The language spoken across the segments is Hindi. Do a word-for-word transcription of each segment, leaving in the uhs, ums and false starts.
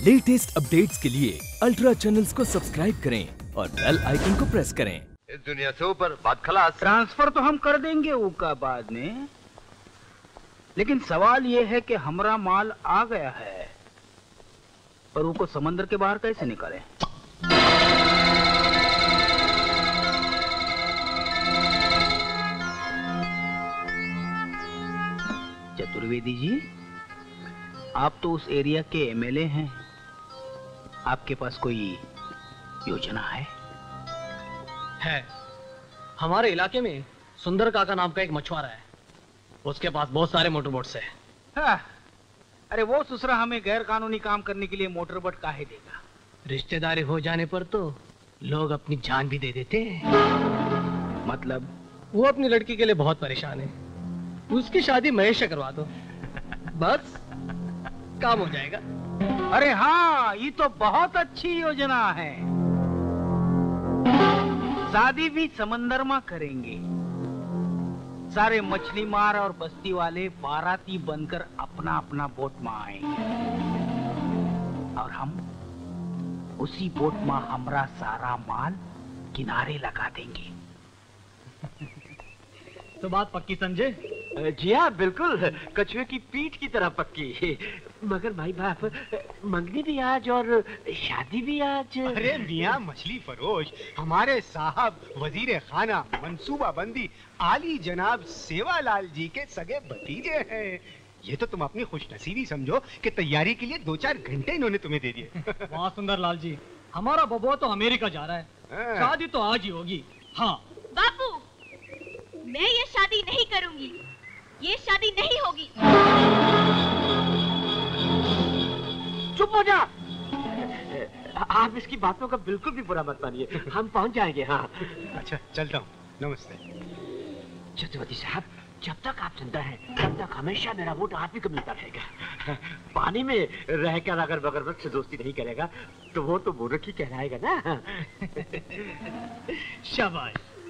लेटेस्ट अपडेट्स के लिए अल्ट्रा चैनल्स को सब्सक्राइब करें और बेल आइकन को प्रेस करें। इस दुनिया से ऊपर बात खलास। ट्रांसफर तो हम कर देंगे उनका बाद में, लेकिन सवाल ये है कि हमारा माल आ गया है, पर उनको समंदर के बाहर कैसे निकालें? चतुर्वेदी जी, आप तो उस एरिया के एमएलए हैं, आपके पास कोई योजना है? है। हमारे इलाके में सुंदर काका नाम का एक मछुआरा है, उसके पास बहुत सारे मोटर बोट्स हैं। हाँ। अरे वो ससुरा हमें गैर कानूनी काम करने के लिए मोटर बोट काहे देगा? रिश्तेदारी हो जाने पर तो लोग अपनी जान भी दे देते हैं। मतलब? वो अपनी लड़की के लिए बहुत परेशान है, उसकी शादी महेश से करवा दो, बस काम हो जाएगा। अरे हाँ, ये तो बहुत अच्छी योजना है। शादी भी समंदर में करेंगे, सारे मछली मार और बस्ती वाले बाराती बनकर अपना अपना बोट में आएंगे और हम उसी बोट में हमारा सारा माल किनारे लगा देंगे। तो बात पक्की समझे? जी हाँ, बिल्कुल कछुए की पीठ की तरह पक्की। मगर भाई बाप, मंगनी भी आज और शादी भी आज। अरे मियाँ मछली फरोश, हमारे साहब वजीर खाना मंसूबा बंदी आली जनाब सेवालाल जी के सगे भतीजे हैं। ये तो तुम अपनी खुशनसीबी समझो कि तैयारी के लिए दो चार घंटे इन्होंने तुम्हें दे दिए। वाह सुंदर लाल जी, हमारा बबुआ तो अमेरिका जा रहा है, शादी तो आज ही होगी। हाँ बापू, मैं ये शादी नहीं करूंगी, ये शादी नहीं होगी। चुप हो जा। आप इसकी बातों का बिल्कुल भी बुरा मत मानिए, हम पहुंच जाएंगे। हाँ अच्छा चलता हूँ, नमस्ते। चतुर्वेदी साहब, जब तक आप जिंदा हैं तब तक हमेशा मेरा वोट आप ही को मिलता रहेगा। पानी में रहकर अगर मगरमच्छ से दोस्ती नहीं करेगा तो वो तो मूर्ख ही कहलाएगा ना। शाबाश।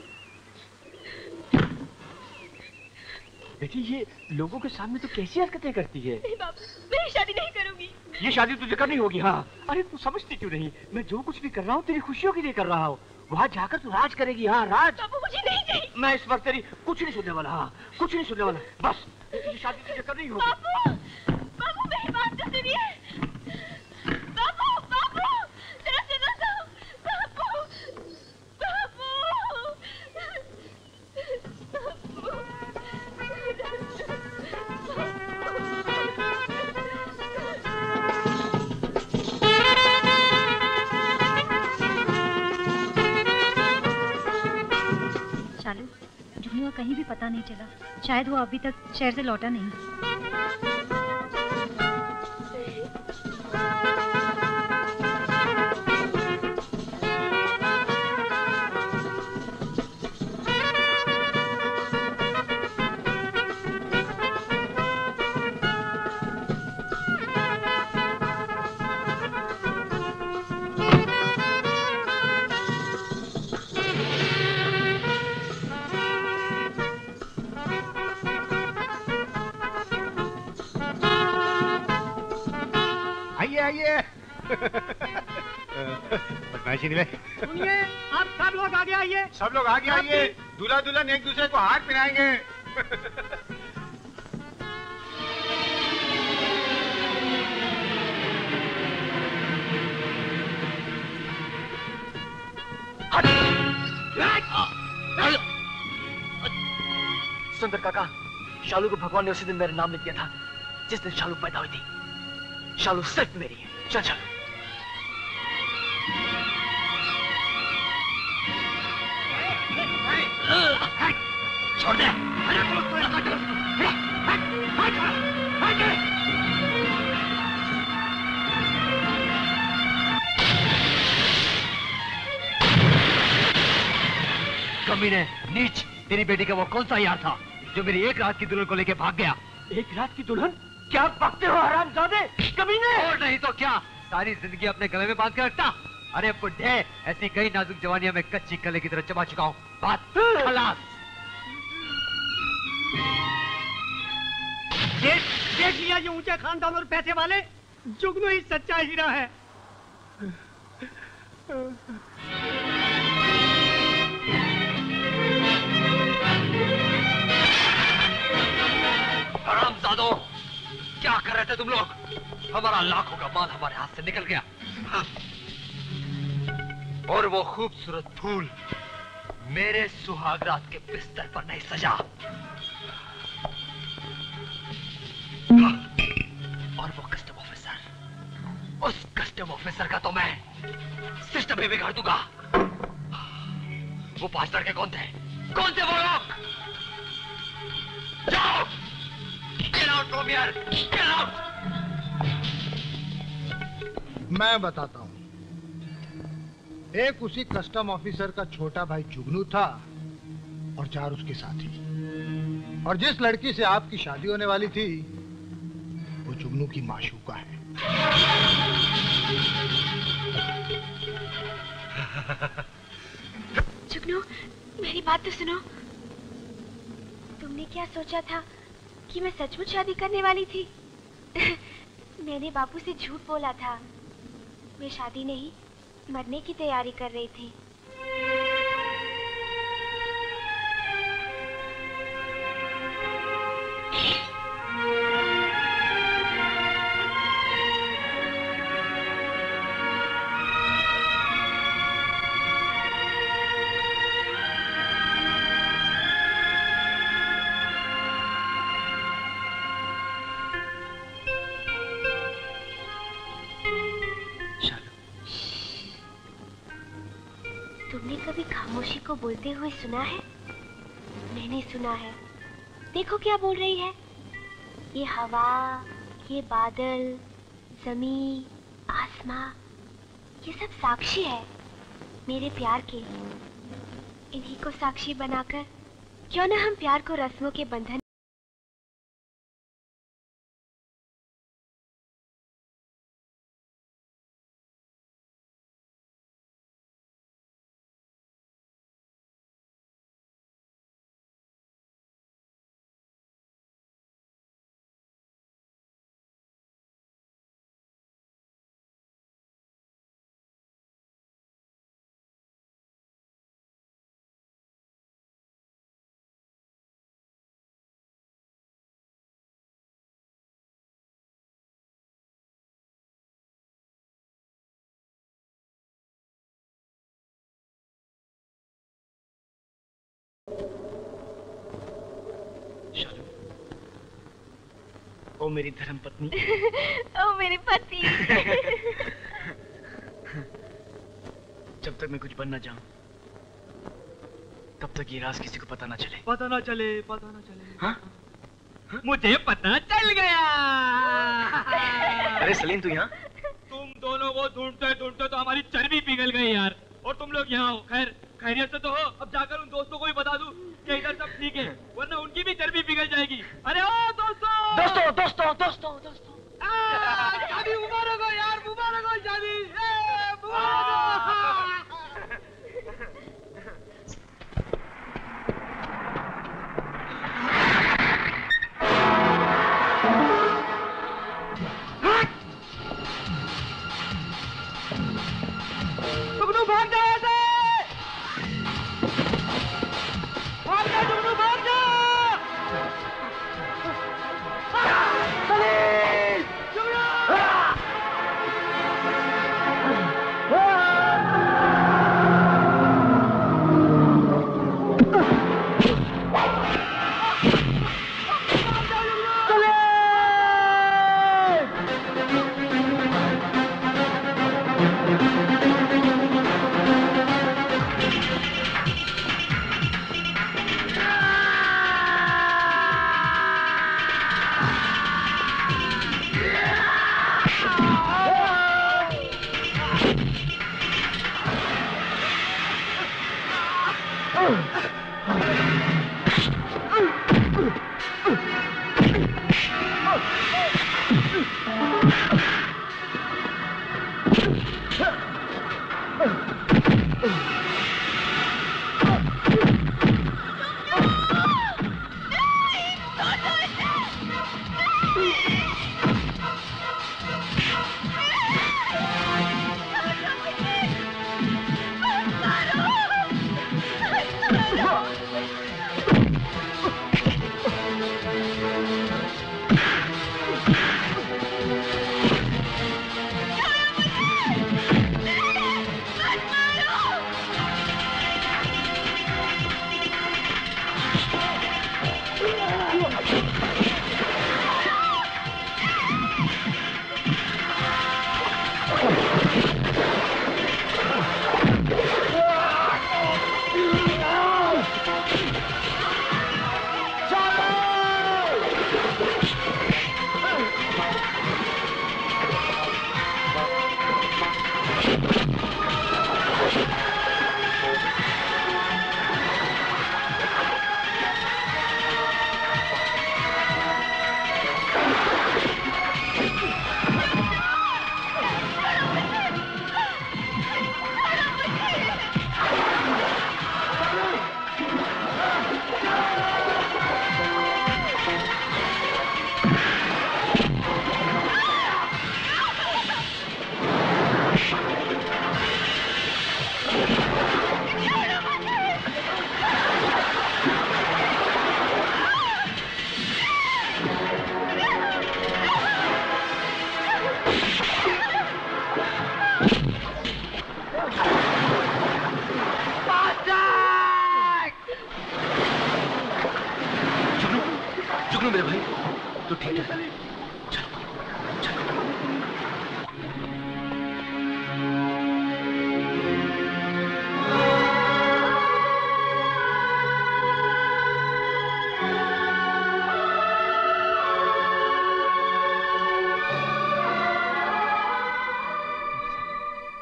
बेटी, ये लोगों के सामने तो कैसी हरकतें करती है? नहीं बाबू, मैं शादी नहीं करूंगी। ये शादी तुझे करनी होगी। हाँ। अरे तू समझती क्यों नहीं? मैं जो कुछ भी कर रहा हूँ तेरी खुशियों के लिए कर रहा हूँ। वहाँ जाकर तू राज करेगी। हाँ राज। बाबू मुझे नहीं चाहिए। मैं इस वक्त तेरी कुछ नहीं सुनने वाला। हाँ कुछ नहीं सुनने वाला, बस ये शादी तुझे करनी होगी। बाबू, बाबू मेरी बात तो सुनिए। बाबू, बाबू, जरा सुनो तो। बाबू, बाबू, शालू, जुगनू का कहीं भी पता नहीं चला, शायद वो अभी तक शहर से लौटा नहीं। सुनिए, आप सब लोग आगे आइए। सब लोग आगे आइए, दूल्हा दुल्हन एक दूसरे को हाथ पिनाएंगे। सुंदर काका, शालू को भगवान ने उसी दिन मेरा नाम लिख दिया था जिस दिन शालू पैदा हुई थी। शालू सिर्फ मेरी है। चल चल। छोड़ दे। कमीने, नीच, तेरी बेटी का वो कौन सा यार था जो मेरी एक रात की दुल्हन को लेके भाग गया? एक रात की दुल्हन? क्या बकते हो हरामजादे? कमीने! और नहीं तो क्या, सारी जिंदगी अपने गले में बांध कर रखता। अरे बुड्ढे, ऐसी कई नाजुक जवानियां मैं कच्ची कले की तरह चबा चुका हूँ। बात खलास। देख देख लिया ये ऊंचे खानदान और पैसे वाले, जुगनू ही सच्चा हीरा है। हरामजादों, क्या कर रहे थे तुम लोग? हमारा लाखों का माल हमारे हाथ से निकल गया और वो खूबसूरत फूल मेरे सुहागरात के बिस्तर पर नहीं सजा। और वो कस्टम ऑफिसर, उस कस्टम ऑफिसर का तो मैं सिस्टम भी बिगाड़ दूंगा। वो पांच लड़के कौन थे? कौन थे वो लोग? जाओ! Get out from here! Get out! मैं बताता हूँ। एक उसी कस्टम ऑफिसर का छोटा भाई जुगनू था और चार उसके साथी। और जिस लड़की से आपकी शादी होने वाली थी वो जुगनू की माशूका है। जुगनू, मेरी बात तो सुनो। तुमने क्या सोचा था कि मैं सचमुच शादी करने वाली थी? मैंने बापू से झूठ बोला था। मैं शादी नहीं, मरने की तैयारी कर रही थी। तुमने कभी खामोशी को बोलते हुए सुना है? मैंने सुना है। देखो क्या बोल रही है। ये हवा, ये बादल, जमीन, आसमां, ये सब साक्षी है मेरे प्यार के। इन्हीं को साक्षी बनाकर क्यों ना हम प्यार को रस्मों के बंधन ओ मेरी धर्म पत्नी। ओ मेरे पति। जब तक मैं कुछ बन ना जाऊं, तब तक ये राज किसी को पता ना चले। पता ना चले, पता ना चले। हाँ? हाँ? मुझे पता चल गया। अरे सलीम, तू यहाँ? तुम दोनों को ढूंढते ढूंढते तो हमारी चर्बी पिघल गई यार। और तुम लोग यहाँ हो। खैर खैरियत से तो हो। अब जाकर उन दोस्तों को भी बता दूं कि इधर सब ठीक है, वरना उनकी भी चर्बी पिघल जाएगी। अरे ओ दोस्तों दोस्तों दोस्तों दोस्तों दोस्तों शादी मुबारक हो यार, मुबारक हो शादी, मुबारक हो। जुगनू भाग जा यहाँ से! भाग जा जुगनू, भाग जा! सलीम! जुगनू!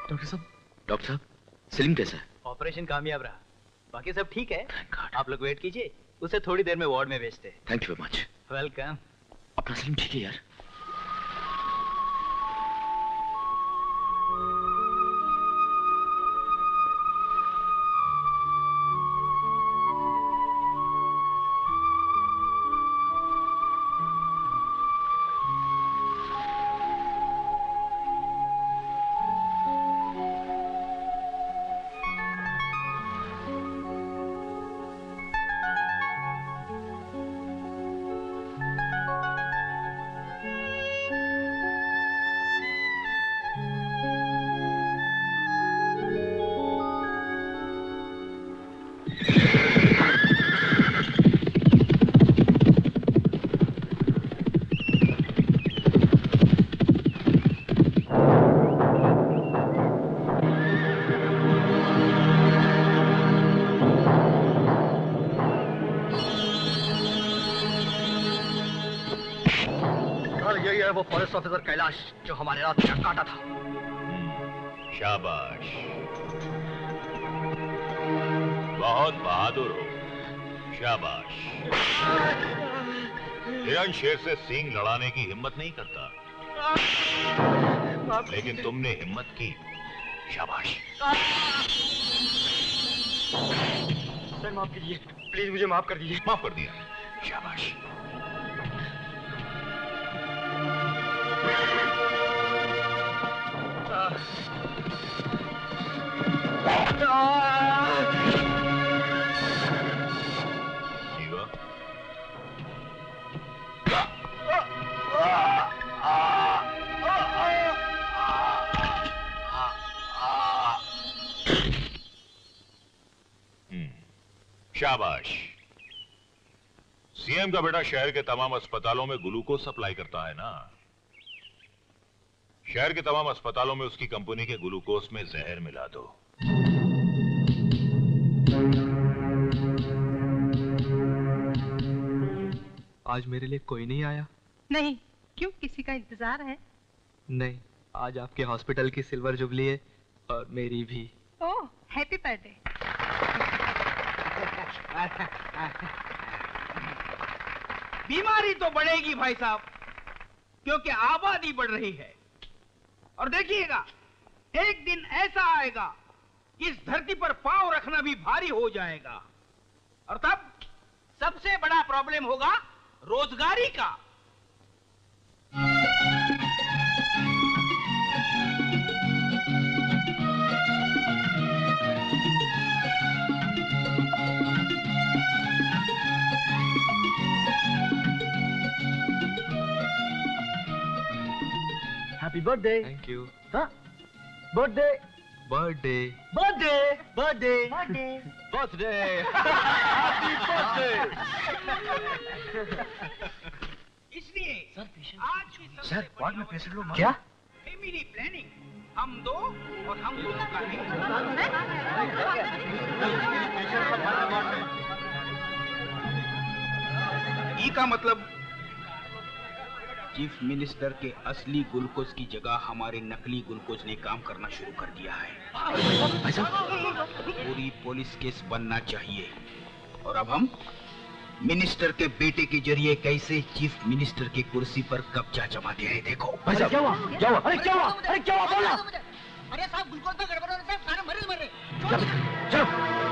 डॉक्टर साहब, डॉक्टर साहब, सलीम कैसा है? ऑपरेशन कामयाब रहा, बाकी सब ठीक है। आप लोग वेट कीजिए, उसे थोड़ी देर में वार्ड में भेजते हैं। Thank you very much. Welcome. अपना सलीम ठीक है यार? वो फॉरेस्ट ऑफिसर कैलाश जो हमारे रात में काटा था। शाबाश, बहुत बहादुर हो, शाबाश। हिरण शेर से सींग लड़ाने की हिम्मत नहीं करता, लेकिन तुमने हिम्मत की, शाबाश। सर माफ कीजिए, प्लीज मुझे माफ कर दीजिए। माफ कर दिया, शाबाश। जीवा, शाबाश। सीएम का बेटा शहर के तमाम अस्पतालों में ग्लूकोज सप्लाई करता है ना? शहर के तमाम अस्पतालों में उसकी कंपनी के ग्लूकोज में जहर मिला दो। आज मेरे लिए कोई नहीं आया? नहीं, क्यों, किसी का इंतजार है? नहीं, आज आपके हॉस्पिटल की सिल्वर जुबली है और मेरी भी। Oh, happy birthday. बीमारी तो बढ़ेगी भाई साहब, क्योंकि आबादी बढ़ रही है। और देखिएगा, एक दिन ऐसा आएगा, इस धरती पर पांव रखना भी भारी हो जाएगा। और तब सबसे बड़ा प्रॉब्लम होगा रोजगारी का। Happy birthday. Thank you. हाँ, birthday birthday birthday birthday birthday birthday happy birthday. इसलिए आज की सबसे सर, वार्ड में पेशेंट लोग क्या फैमिली प्लानिंग हम दो और हम दोनों का है। ई का मतलब चीफ मिनिस्टर के असली ग्लूकोज की जगह हमारे नकली ग्लूकोज ने काम करना शुरू कर दिया है। पूरी पुलिस केस बनना चाहिए। और अब हम मिनिस्टर के बेटे के जरिए कैसे चीफ मिनिस्टर की कुर्सी पर कब्जा जमाते हैं, देखो। अरे क्या हुआ? क्या हुआ? अरे क्या हुआ? अरे क्या हुआ? बोला। अरे साहब, ग्लूकोज में गड़बड़ होने से सारे मरीज मर रहे। चलो।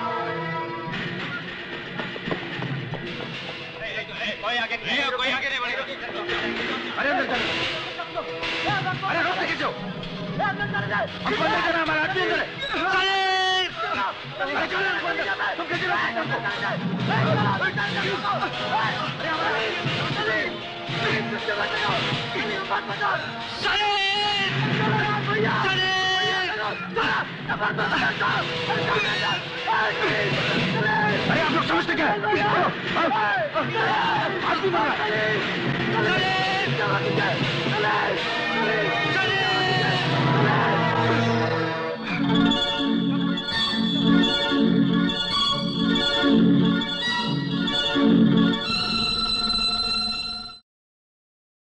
कोई आगे नहीं, कोई आगे नहीं बढ़ेगा। अरे अंदर चलो। अरे रोक के जाओ। हम कौन लेकर हमारा आदमी अंदर है। तुम कैसे अरे आप लोग समझते क्या? आदमी मर रहा है।